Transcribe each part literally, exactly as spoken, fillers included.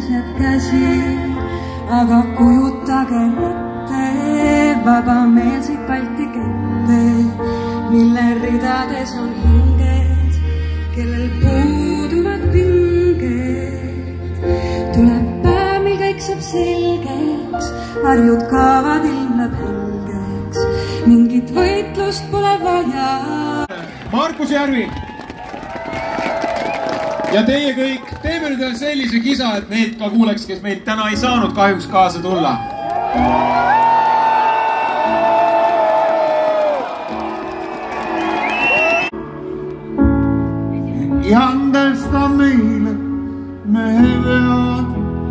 peseb käsi, aga kujutage ette vabameelseid Balti kette, mille ridades on hinged, kellel puuduvad pinged. Tuleb päev, mil kõik saab selgeks, varjud kaovad, ilm läheb helgeks, mingit võitlust pole vaja. Markus Järvik ja teie kõik, teeme nüüd sellise kisa, et need ka kuuleks, kes meid täna ei saanud kahjuks kaasa tulla. Ja andesta meile mehe vead.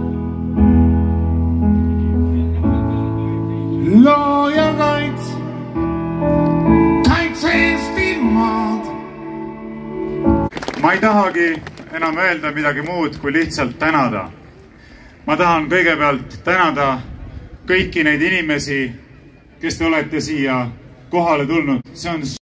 Looja kaits, kaitse Eesti maad. Ma ei tahagi enam öelda midagi muud kui lihtsalt tänada. Ma tahan kõigepealt tänada kõiki neid inimesi, kes te olete siia kohale tulnud. See on